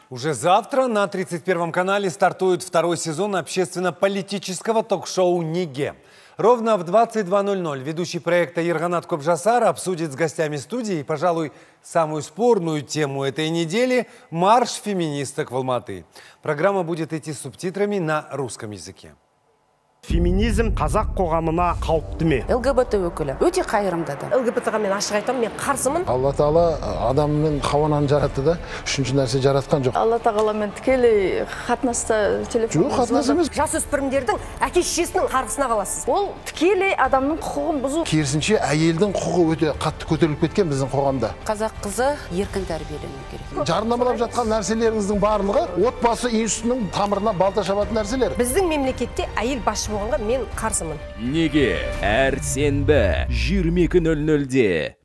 Уже завтра на 31-м канале стартует второй сезон общественно-политического ток-шоу «Неге». Ровно в 22:00 ведущий проекта Ерганат Кобжасар обсудит с гостями студии, пожалуй, самую спорную тему этой недели – марш феминисток в Алматы. Программа будет идти с субтитрами на русском языке. Феминизм қазақ қоғамына қауіпті ме? ЛГБТ өкілі өте қайырымдады. ЛГБТ-ға мен ашық айтамын, мен қарсымын. Алла Тағала адамның Хауанан жаратты да, үшінші нәрсе жаратқан жоқ. Алла Тағаламен тікелей қатынаста телефон. Жоқ, қатынас емес. Жасөспірімдердің әке-шешесінің қарғысына қаласыз. Ол тікелей адамның құқығын бұзу. Керісінше әйелдің құқығы өте қатты көтеріліп кеткен біздің қоғамда. Қазақ қызы еркін тәрбиелену керек. Жарнамалап жатқан нәрселеріңіздің барлығы отбасы институтының тамырына балта шабатын нәрселер. Біздің мемлекетте әйел басшы болғанға мен қарсымын. Неге әр сенбі 22:00-де